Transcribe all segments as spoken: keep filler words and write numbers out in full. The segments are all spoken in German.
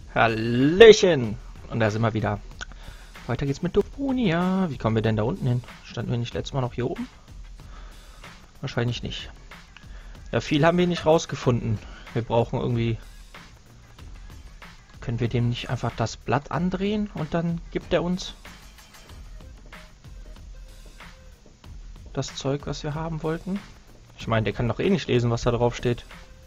Hallöchen! Und da sind wir wieder. Weiter geht's mit Deponia. Wie kommen wir denn da unten hin? Standen wir nicht letztes Mal noch hier oben? Wahrscheinlich nicht. Ja, viel haben wir nicht rausgefunden. Wir brauchen irgendwie... Können wir dem nicht einfach das Blatt andrehen und dann gibt er uns das Zeug, was wir haben wollten? Ich meine, der kann doch eh nicht lesen, was da drauf steht.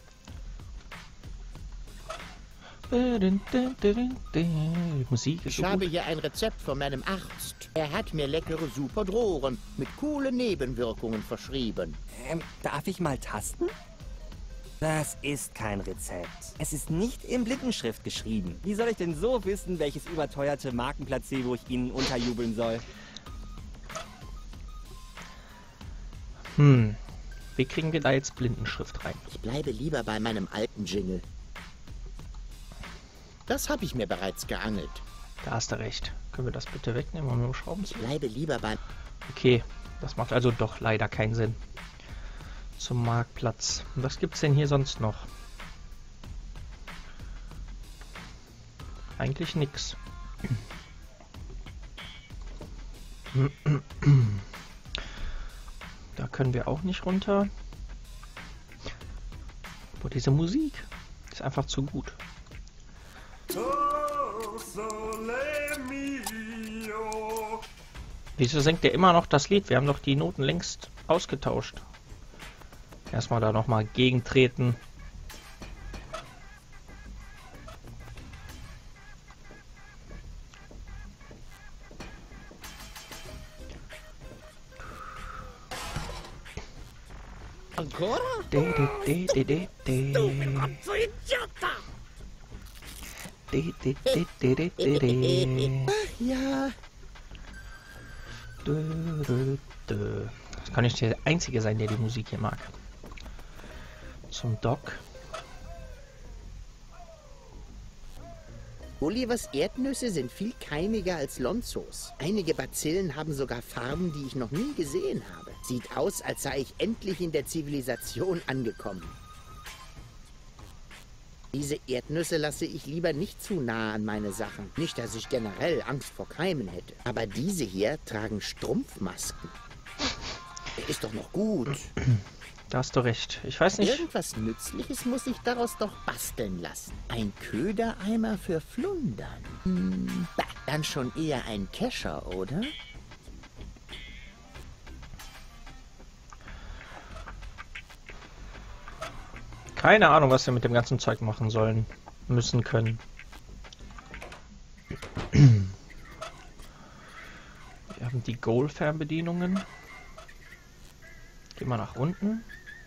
Die Musik ist Ich so habe gut. hier ein Rezept von meinem Arzt. Er hat mir leckere Superdrohren mit coolen Nebenwirkungen verschrieben. Ähm, darf ich mal tasten? Das ist kein Rezept. Es ist nicht in Blindenschrift geschrieben. Wie soll ich denn so wissen, welches überteuerte Markenplacebo ich Ihnen unterjubeln soll? Hm. Wie kriegen wir da jetzt Blindenschrift rein? Ich bleibe lieber bei meinem alten Jingle. Das habe ich mir bereits geangelt. Da hast du recht. Können wir das bitte wegnehmen und nur Schrauben Ich zu? bleibe lieber bei... Okay, das macht also doch leider keinen Sinn. Zum Marktplatz. Was gibt's denn hier sonst noch? Eigentlich nix. Da können wir auch nicht runter. Aber diese Musik ist einfach zu gut. Wieso singt der immer noch das Lied? Wir haben doch die Noten längst ausgetauscht. Erstmal da nochmal gegentreten. Ancora? De, de, de, de, de, de. De, de, de, de, de, de. Ja. Dö, dö, dö. Das kann nicht der Einzige sein, der die Musik hier mag. Zum Dock. Olivers Erdnüsse sind viel keimiger als Lonzos. Einige Bazillen haben sogar Farben, die ich noch nie gesehen habe. Sieht aus, als sei ich endlich in der Zivilisation angekommen. Diese Erdnüsse lasse ich lieber nicht zu nah an meine Sachen. Nicht, dass ich generell Angst vor Keimen hätte. Aber diese hier tragen Strumpfmasken. Der ist doch noch gut. Da hast du recht. Ich weiß nicht. Irgendwas Nützliches muss ich daraus doch basteln lassen. Ein Ködereimer für Flundern. Hm, bah, dann schon eher ein Kescher, oder? Keine Ahnung, was wir mit dem ganzen Zeug machen sollen. Müssen können. Wir haben die Goal-Fernbedienungen. Gehen wir nach unten.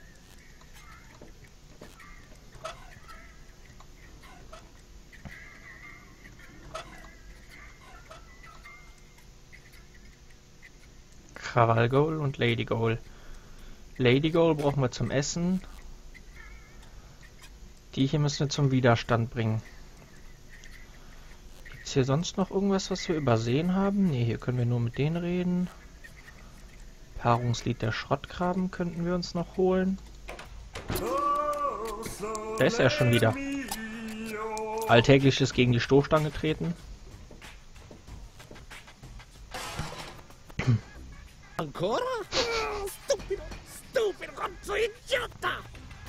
Krawall Goal und Lady Goal. Lady Goal brauchen wir zum Essen. Die hier müssen wir zum Widerstand bringen. Gibt es hier sonst noch irgendwas, was wir übersehen haben? Ne, hier können wir nur mit denen reden. Paarungslied der Schrottgraben könnten wir uns noch holen. Da ist er schon wieder. Alltägliches gegen die Stoßstange treten. Ancora? Stupido, stupido, cazzo idiota!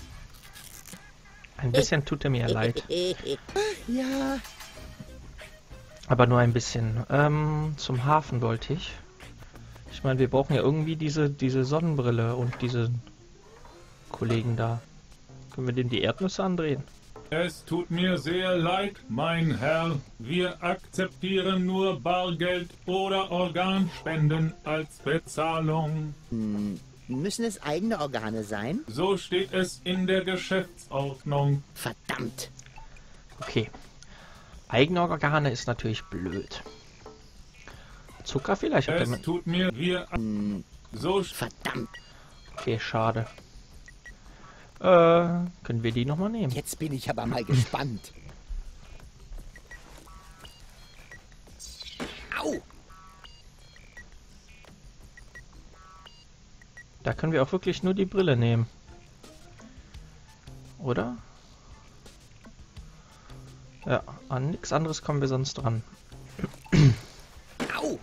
Ein bisschen tut er mir leid. Ja. Aber nur ein bisschen. Ähm, zum Hafen wollte ich. Ich meine, wir brauchen ja irgendwie diese, diese Sonnenbrille und diese Kollegen da. Können wir dem die Erdnüsse andrehen? Es tut mir sehr leid, mein Herr. Wir akzeptieren nur Bargeld oder Organspenden als Bezahlung. Hm, müssen es eigene Organe sein? So steht es in der Geschäftsordnung. Verdammt. Okay. Eigene Organe ist natürlich blöd. Zucker vielleicht? Hat er Es mit... tut mir wir Hm, so verdammt. Okay, schade. Äh, können wir die nochmal nehmen? Jetzt bin ich aber mal gespannt. Au! Da können wir auch wirklich nur die Brille nehmen. Oder? Ja, an nichts anderes kommen wir sonst dran. Au!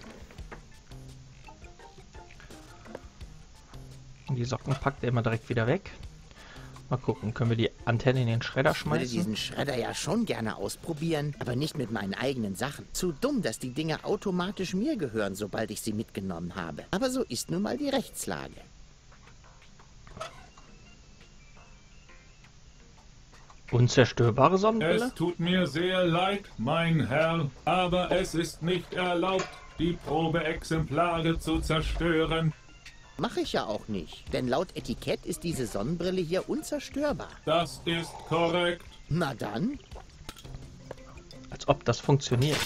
Und die Socken packt er immer direkt wieder weg. Mal gucken, können wir die Antenne in den Schredder Ich würde schmeißen? diesen Schredder ja schon gerne ausprobieren, aber nicht mit meinen eigenen Sachen. Zu dumm, dass die Dinger automatisch mir gehören, sobald ich sie mitgenommen habe. Aber so ist nun mal die Rechtslage. Unzerstörbare Sonnenbrille? Es tut mir sehr leid, mein Herr, aber es ist nicht erlaubt, die Probeexemplare zu zerstören. Mache ich ja auch nicht, denn laut Etikett ist diese Sonnenbrille hier unzerstörbar. Das ist korrekt. Na dann, Als ob das funktioniert.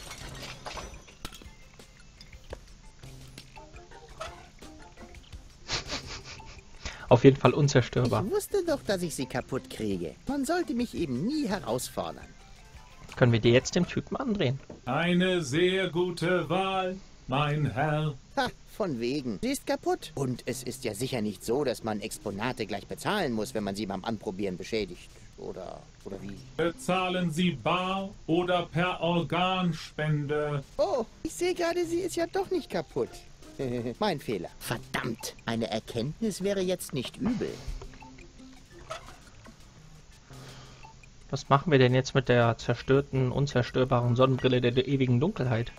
Auf jeden Fall unzerstörbar. ich wusste doch, dass ich sie kaputt kriege. Man sollte mich eben nie herausfordern. Können wir die jetzt dem Typen andrehen? Eine sehr gute Wahl, mein Herr. Ha, von wegen. Sie ist kaputt. Und es ist ja sicher nicht so, dass man Exponate gleich bezahlen muss, wenn man sie beim Anprobieren beschädigt. Oder, oder wie? Bezahlen Sie bar oder per Organspende. Oh, ich sehe gerade, sie ist ja doch nicht kaputt. Mein Fehler. Verdammt, eine Erkenntnis wäre jetzt nicht übel. Was machen wir denn jetzt mit der zerstörten, unzerstörbaren Sonnenbrille der, der ewigen Dunkelheit?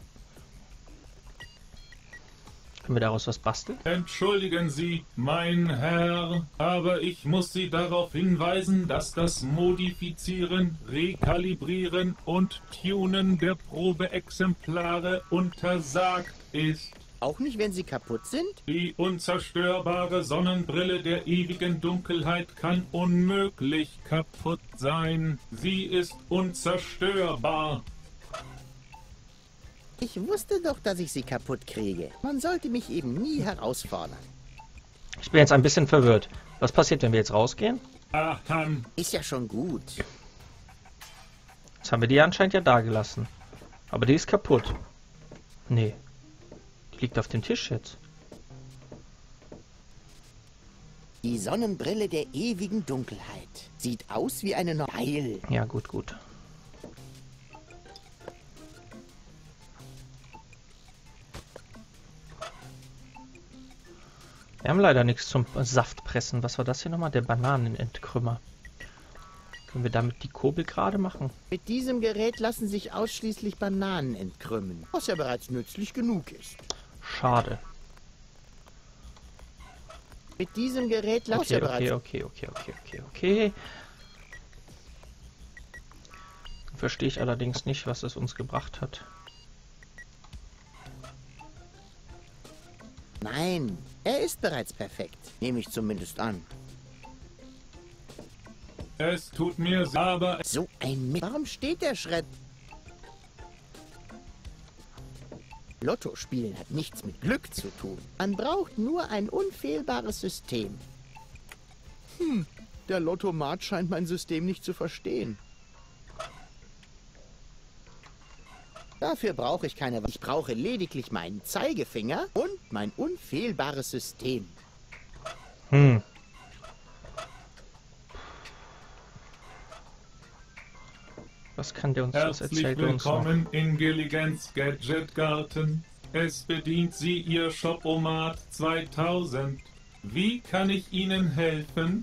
Können wir daraus was basteln? Entschuldigen Sie, mein Herr, aber ich muss Sie darauf hinweisen, dass das Modifizieren, Rekalibrieren und Tunen der Probeexemplare untersagt ist. Auch nicht, wenn sie kaputt sind? Die unzerstörbare Sonnenbrille der ewigen Dunkelheit kann unmöglich kaputt sein. Sie ist unzerstörbar. Ich wusste doch, dass ich sie kaputt kriege. Man sollte mich eben nie herausfordern. Ich bin jetzt ein bisschen verwirrt. Was passiert, wenn wir jetzt rausgehen? Ahem. Ist ja schon gut. Jetzt haben wir die anscheinend ja da gelassen. Aber die ist kaputt. Nee. Die liegt auf dem Tisch jetzt. Die Sonnenbrille der ewigen Dunkelheit. Sieht aus wie eine Neil. Ja, gut, gut. Wir haben leider nichts zum Saftpressen. Was war das hier nochmal? Der Bananenentkrümmer. Können wir damit die Kurbel gerade machen? Mit diesem Gerät lassen sich ausschließlich Bananen entkrümmen, was ja bereits nützlich genug ist. Schade. Mit diesem Gerät lassen Okay, ja bereits... okay, okay, okay, okay, okay, okay. Verstehe ich allerdings nicht, was es uns gebracht hat. Nein, er ist bereits perfekt. Nehme ich zumindest an. Es tut mir sehr, aber So ein Mi Warum steht der Schritt? Lotto spielen hat nichts mit Glück zu tun. Man braucht nur ein unfehlbares System. Hm, der Lottomat scheint mein System nicht zu verstehen. Dafür brauche ich keine... Ich brauche lediglich meinen Zeigefinger und mein unfehlbares System. Hm. Was kann der uns, was herzlich erzählt er uns noch? willkommen in Gilligans Gadget Garten. Es bedient Sie Ihr Shopomat zweitausend. Wie kann ich Ihnen helfen?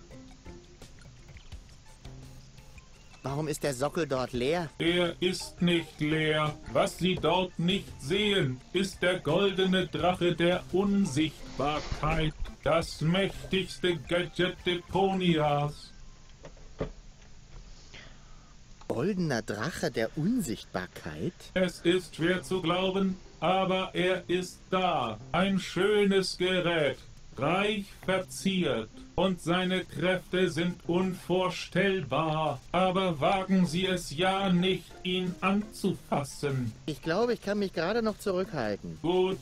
Warum ist der Sockel dort leer? Er ist nicht leer. Was Sie dort nicht sehen, ist der goldene Drache der Unsichtbarkeit. Das mächtigste Gadget Deponias. Goldener Drache der Unsichtbarkeit? Es ist schwer zu glauben, aber er ist da. Ein schönes Gerät, reich verziert. Und seine Kräfte sind unvorstellbar. Aber wagen Sie es ja nicht, ihn anzufassen. Ich glaube, ich kann mich gerade noch zurückhalten. Gut,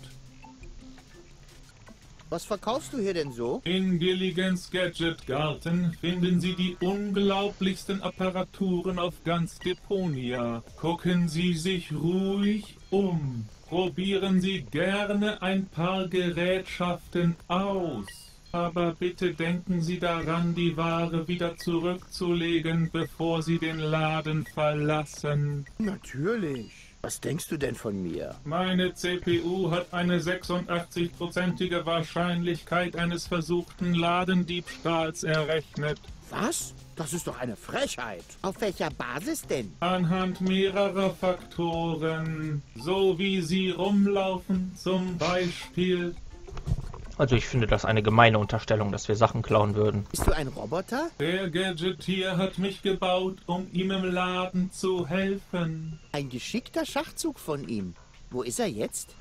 Was verkaufst du hier denn so? in Gilligans Gadget Garten finden Sie die unglaublichsten Apparaturen auf ganz Deponia. Gucken Sie sich ruhig um. Probieren Sie gerne ein paar Gerätschaften aus. Aber bitte denken Sie daran, die Ware wieder zurückzulegen, bevor Sie den Laden verlassen. Natürlich. Was denkst du denn von mir? Meine C P U hat eine sechsundachtzig-prozentige Wahrscheinlichkeit eines versuchten Ladendiebstahls errechnet. Was? Das ist doch eine Frechheit. Auf welcher Basis denn? Anhand mehrerer Faktoren, so wie Sie rumlaufen, zum Beispiel. Also ich finde das eine gemeine Unterstellung, dass wir Sachen klauen würden. Bist du ein Roboter? Der Gadgetier hat mich gebaut, um ihm im Laden zu helfen. Ein geschickter Schachzug von ihm. Wo ist er jetzt?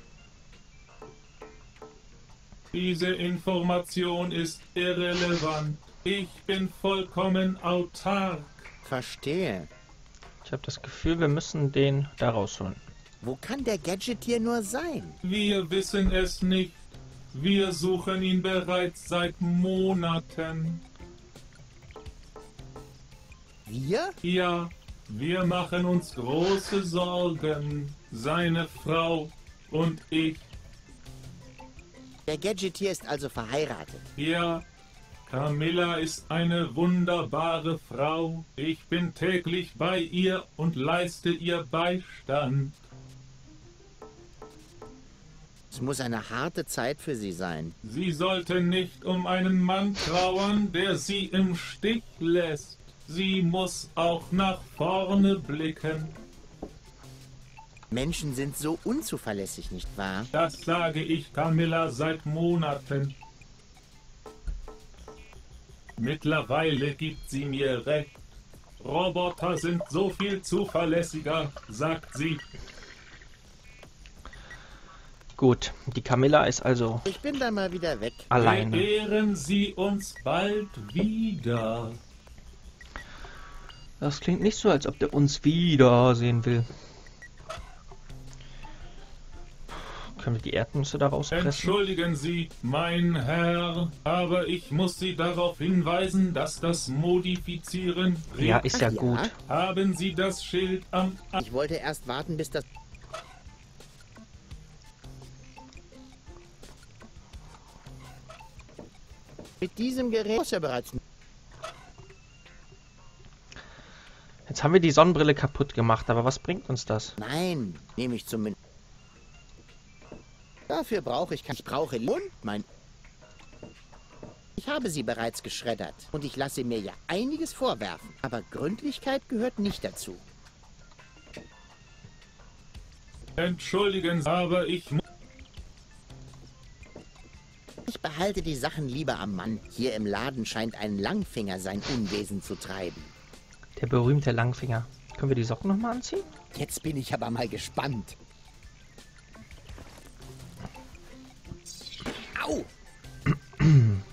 Diese Information ist irrelevant. Ich bin vollkommen autark. Verstehe. Ich habe das Gefühl, wir müssen den da rausholen. Wo kann der Gadgetier nur sein? Wir wissen es nicht. Wir suchen ihn bereits seit Monaten. Wir? Ja, wir machen uns große Sorgen. Seine Frau und ich. Der Gadgetier ist also verheiratet. Ja, Camilla ist eine wunderbare Frau. Ich bin täglich bei ihr und leiste ihr Beistand. Es muss eine harte Zeit für sie sein. Sie sollte nicht um einen Mann trauern, der sie im Stich lässt. Sie muss auch nach vorne blicken. Menschen sind so unzuverlässig, nicht wahr? Das sage ich Camilla seit Monaten. Mittlerweile gibt sie mir recht. Roboter sind so viel zuverlässiger, sagt sie. Gut, die Camilla ist also Ich bin da mal wieder weg. alleine. Beehren Sie uns bald wieder. Das klingt nicht so, als ob der uns wiedersehen will. Können wir die Erdnüsse da rauspressen? Entschuldigen Sie, mein Herr, aber ich muss Sie darauf hinweisen, dass das Modifizieren... Ja, ist ja Ach ja? gut. Haben Sie das Schild am... Ich wollte erst warten, bis das... Mit diesem Gerät ist ja bereits... Jetzt haben wir die Sonnenbrille kaputt gemacht, aber was bringt uns das? Nein, nehme ich zumindest. Dafür brauche ich... Ich brauche... Und mein... Ich habe sie bereits geschreddert. Und ich lasse mir ja einiges vorwerfen. Aber Gründlichkeit gehört nicht dazu. Entschuldigen Sie, aber ich muss... Ich behalte die Sachen lieber am Mann. Hier im Laden scheint ein Langfinger sein Unwesen zu treiben. Der berühmte Langfinger. Können wir die Socken nochmal anziehen? Jetzt bin ich aber mal gespannt. Au! Können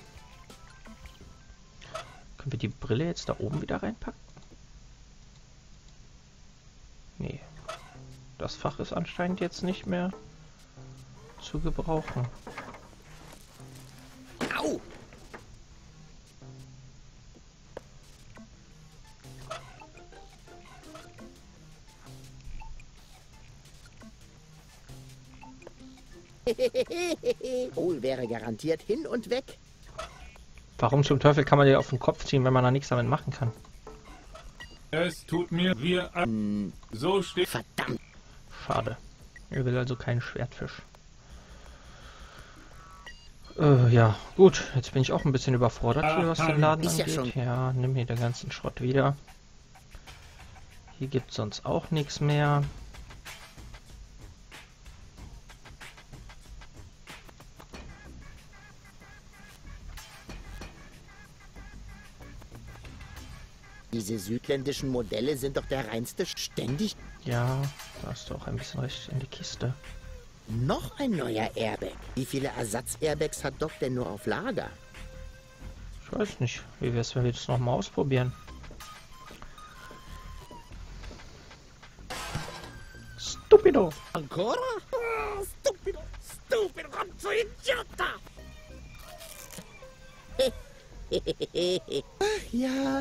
wir die Brille jetzt da oben wieder reinpacken? Nee. Das Fach ist anscheinend jetzt nicht mehr zu gebrauchen. Au! Wohl wäre garantiert hin und weg. Warum zum Teufel kann man die auf den Kopf ziehen, wenn man da nichts damit machen kann? Es tut mir... Wir... Hm, So steht... verdammt. Schade. Er will also keinen Schwertfisch. Äh, ja, gut. Jetzt bin ich auch ein bisschen überfordert hier, was den Laden Ist ja angeht. schon- Ja, nimm hier den ganzen Schrott wieder. Hier gibt es sonst auch nichts mehr. Diese südländischen Modelle sind doch der reinste ständig. Ja, da hast du auch ein bisschen recht in die Kiste. Noch ein neuer Airbag. Wie viele Ersatz-Airbags hat Doc denn nur auf Lager? Ich weiß nicht. Wie wär's, wenn wir das nochmal ausprobieren? Stupido! Ancora? Oh, stupido, stupido, so idiota! Ach ja.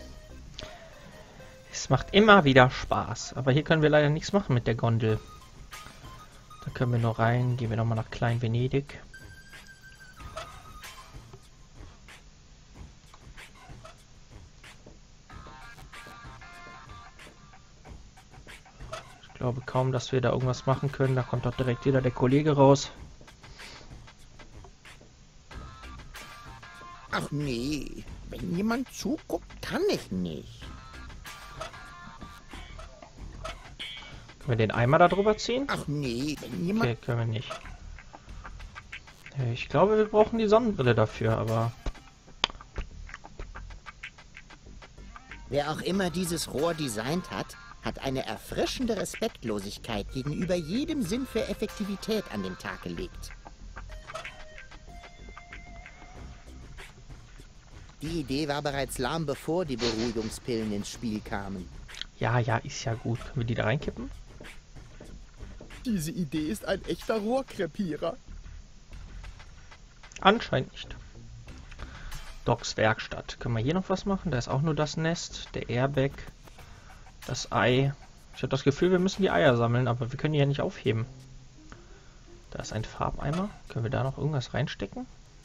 Es macht immer wieder Spaß. Aber hier können wir leider nichts machen mit der Gondel. Da können wir nur rein. Gehen wir nochmal nach Klein Venedig. glaube kaum, dass wir da irgendwas machen können. Da kommt doch direkt wieder der Kollege raus. Ach nee, wenn jemand zuguckt, kann ich nicht. Können wir den Eimer da drüber ziehen? Ach nee, wenn jemand... Okay, können wir nicht. Ich glaube, wir brauchen die Sonnenbrille dafür, aber... Wer auch immer dieses Rohr designt hat, hat eine erfrischende Respektlosigkeit gegenüber jedem Sinn für Effektivität an den Tag gelegt. Die Idee war bereits lahm, bevor die Beruhigungspillen ins Spiel kamen. Ja, ja, ist ja gut. Können wir die da reinkippen? Diese Idee ist ein echter Rohrkrepierer. Anscheinend nicht. Docs Werkstatt. Können wir hier noch was machen? Da ist auch nur das Nest, der Airbag, das Ei. Ich habe das Gefühl, wir müssen die Eier sammeln, aber wir können die ja nicht aufheben. Da ist ein Farbeimer. Können wir da noch irgendwas reinstecken?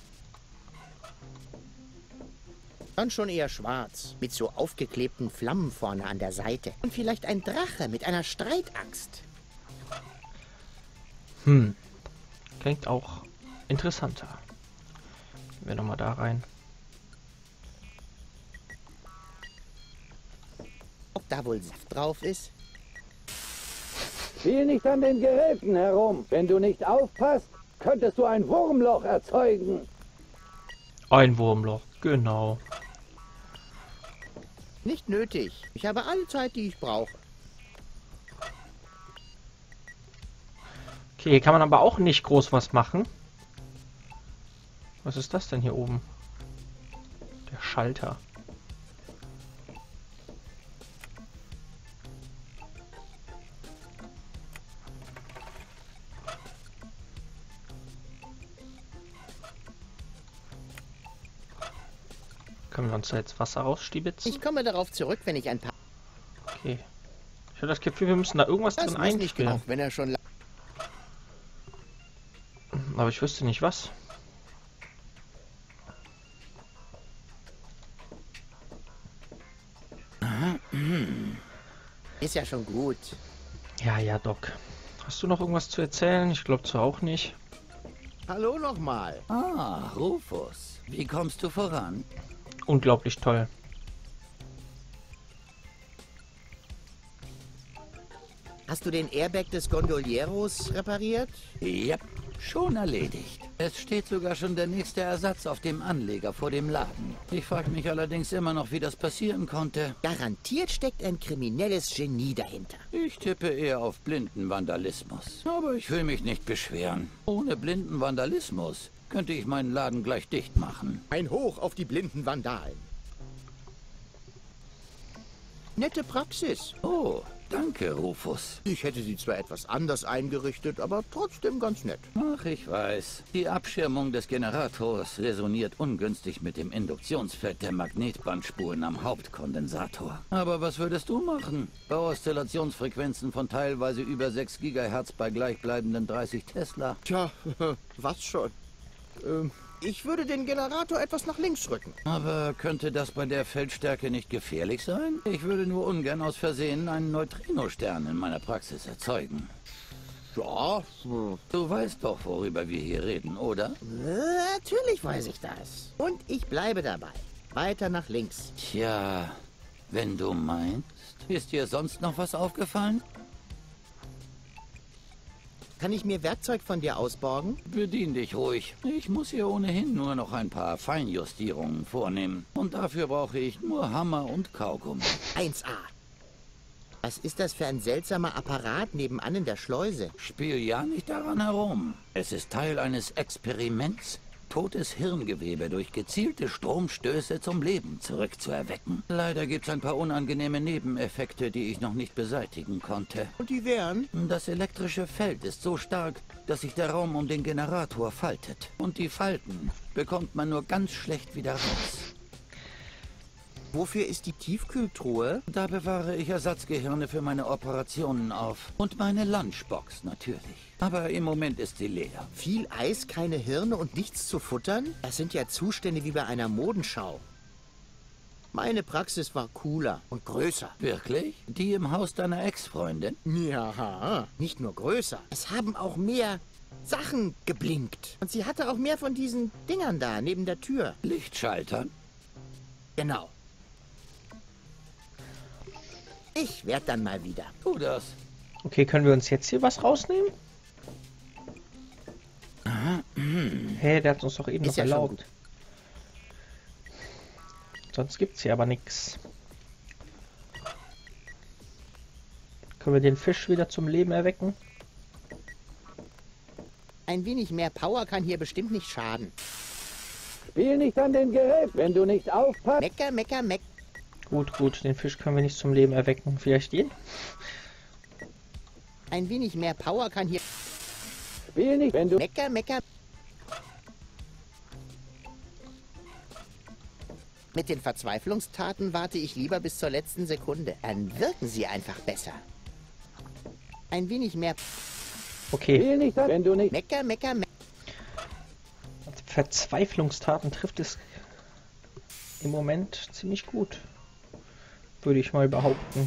Dann schon eher schwarz, mit so aufgeklebten Flammen vorne an der Seite. Und vielleicht ein Drache mit einer Streitaxt. Hm. Klingt auch interessanter. Gehen wir nochmal da rein. Ob da wohl Saft drauf ist? Spiel nicht an den Geräten herum. Wenn du nicht aufpasst, könntest du ein Wurmloch erzeugen. Ein Wurmloch, genau. Nicht nötig. Ich habe alle Zeit, die ich brauche. Okay, hier kann man aber auch nicht groß was machen. Was ist das denn hier oben? Der Schalter. Können wir uns da jetzt Wasser rausstiebitzen? Ich komme darauf zurück, wenn ich ein paar... Okay. Ich habe das Gefühl, wir müssen da irgendwas Das drin muss nicht einfrieren. auch, wenn er schon... Aber ich wüsste nicht was. Ist ja schon gut. Ja, ja, Doc. Hast du noch irgendwas zu erzählen? Ich glaube zwar auch nicht. Hallo nochmal. Ah, Rufus. Wie kommst du voran? Unglaublich toll. Hast du den Airbag des Gondolieros repariert? Yep, schon erledigt. Es steht sogar schon der nächste Ersatz auf dem Anleger vor dem Laden. Ich frage mich allerdings immer noch, wie das passieren konnte. Garantiert steckt ein kriminelles Genie dahinter. Ich tippe eher auf blinden Vandalismus. Aber ich will mich nicht beschweren. Ohne blinden Vandalismus könnte ich meinen Laden gleich dicht machen. Ein Hoch auf die blinden Vandalen. Nette Praxis. Oh, danke, Rufus. Ich hätte sie zwar etwas anders eingerichtet, aber trotzdem ganz nett. Ach, ich weiß. Die Abschirmung des Generators resoniert ungünstig mit dem Induktionsfeld der Magnetbandspuren am Hauptkondensator. Aber was würdest du machen? Bei Oszillationsfrequenzen von teilweise über sechs Gigahertz bei gleichbleibenden dreißig Tesla. Tja, was schon. Ähm, ich würde den Generator etwas nach links rücken. Aber könnte das bei der Feldstärke nicht gefährlich sein? Ich würde nur ungern aus Versehen einen Neutrinostern in meiner Praxis erzeugen. Ja, hm. Du weißt doch, worüber wir hier reden, oder? Äh, natürlich weiß ich das. Und ich bleibe dabei. Weiter nach links. Tja, wenn du meinst. Ist dir sonst noch was aufgefallen? Kann ich mir Werkzeug von dir ausborgen? Bedien dich ruhig. Ich muss hier ohnehin nur noch ein paar Feinjustierungen vornehmen. Und dafür brauche ich nur Hammer und Kaugummi. eins A. Was ist das für ein seltsamer Apparat nebenan in der Schleuse? Spiel ja nicht daran herum. Es ist Teil eines Experiments, totes Hirngewebe durch gezielte Stromstöße zum Leben zurückzuerwecken. Leider gibt es ein paar unangenehme Nebeneffekte, die ich noch nicht beseitigen konnte. Und die wären? Das elektrische Feld ist so stark, dass sich der Raum um den Generator faltet. Und die Falten bekommt man nur ganz schlecht wieder raus. Wofür ist die Tiefkühltruhe? Da bewahre ich Ersatzgehirne für meine Operationen auf. Und meine Lunchbox natürlich. Aber im Moment ist sie leer. Viel Eis, keine Hirne und nichts zu futtern? Das sind ja Zustände wie bei einer Modenschau. Meine Praxis war cooler und größer. Wirklich? Die im Haus deiner Ex-Freundin? Ja, nicht nur größer. Es haben auch mehr Sachen geblinkt. Und sie hatte auch mehr von diesen Dingern da, neben der Tür. Lichtschaltern? Genau. Ich werd dann mal wieder. Tu das. Okay, können wir uns jetzt hier was rausnehmen? Hä, hey, der hat uns doch eben Ist noch ja schon erlaubt. gut. Sonst gibt's hier aber nichts. Können wir den Fisch wieder zum Leben erwecken? Ein wenig mehr Power kann hier bestimmt nicht schaden. Spiel nicht an den Gerät, wenn du nicht aufpasst. Mecker, mecker, meck. Gut, gut, den Fisch können wir nicht zum Leben erwecken. Vielleicht den? Ein wenig mehr Power kann hier... Spiel nicht, wenn du... Mecker, mecker. Mit den Verzweiflungstaten warte ich lieber bis zur letzten Sekunde. Dann wirken sie einfach besser. Ein wenig mehr... Okay. Spiel nicht an, wenn du nicht... Mecker, mecker, mecker. Verzweiflungstaten trifft es im Moment ziemlich gut. Würde ich mal behaupten.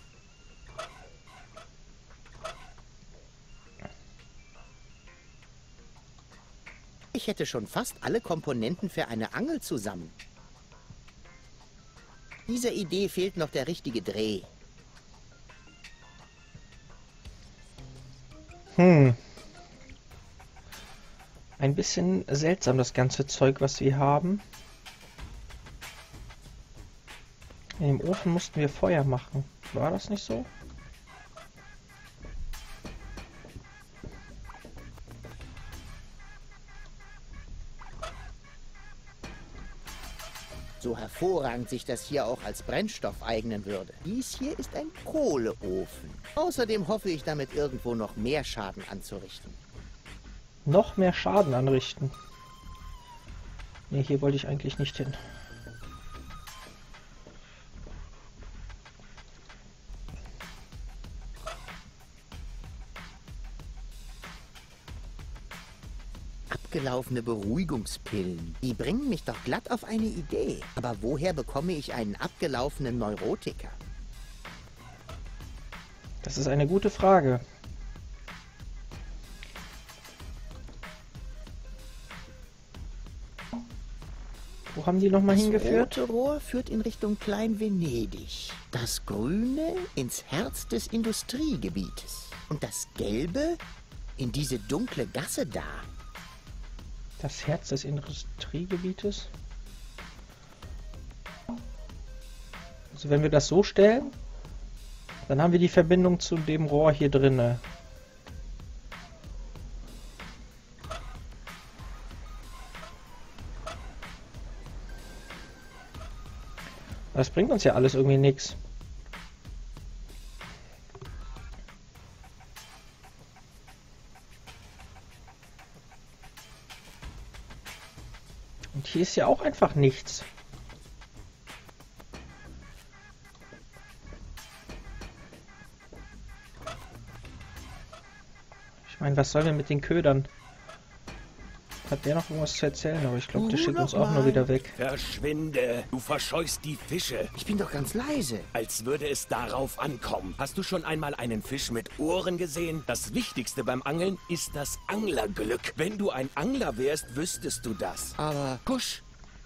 Ich hätte schon fast alle Komponenten für eine Angel zusammen. Dieser Idee fehlt noch der richtige Dreh. Hm. Ein bisschen seltsam das ganze Zeug, was wir haben. In dem Ofen mussten wir Feuer machen. War das nicht so? So hervorragend sich das hier auch als Brennstoff eignen würde. Dies hier ist ein Kohleofen. Außerdem hoffe ich damit irgendwo noch mehr Schaden anzurichten. Noch mehr Schaden anrichten. Ne, hier wollte ich eigentlich nicht hin. Abgelaufene Beruhigungspillen. Die bringen mich doch glatt auf eine Idee. Aber woher bekomme ich einen abgelaufenen Neurotiker? Das ist eine gute Frage. Wo haben die nochmal hingeführt? Das rote Rohr führt in Richtung Klein-Venedig. Das grüne ins Herz des Industriegebietes. Und das gelbe in diese dunkle Gasse da. Das Herz des Industriegebietes? Also wenn wir das so stellen, dann haben wir die Verbindung zu dem Rohr hier drinne. Das bringt uns ja alles irgendwie nichts. Und hier ist ja auch einfach nichts. Ich meine, was sollen wir mit den Ködern? Hat der noch irgendwas zu erzählen? Aber ich glaube, der Du schickt uns noch auch nur mal. wieder weg. Verschwinde! Du verscheuchst die Fische, Ich bin doch ganz leise. als würde es darauf ankommen. Hast du schon einmal einen Fisch mit Ohren gesehen? Das Wichtigste beim Angeln ist das Anglerglück. Wenn du ein Angler wärst, wüsstest du das. Aber Husch!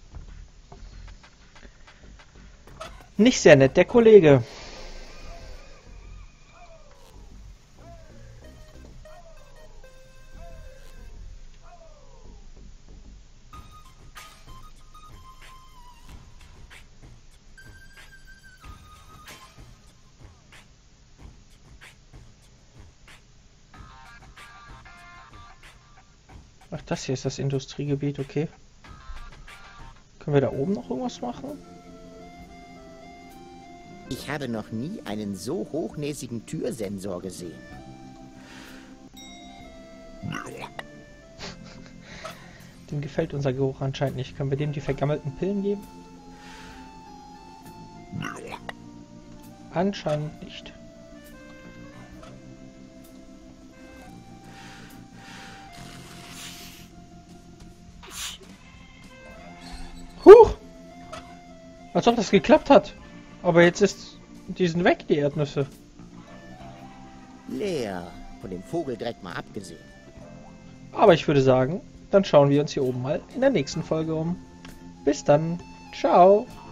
Nicht sehr nett, der Kollege. Ach, das hier ist das Industriegebiet, okay. Können wir da oben noch irgendwas machen? ich habe noch nie einen so hochnäsigen Türsensor gesehen. Dem gefällt unser Geruch anscheinend nicht. Können wir dem die vergammelten Pillen geben? Anscheinend nicht. Huch! Als ob das geklappt hat. Aber jetzt ist... Die sind weg, die Erdnüsse. Leer. Von dem Vogeldreck mal abgesehen. Aber ich würde sagen, dann schauen wir uns hier oben mal in der nächsten Folge um. Bis dann. Ciao.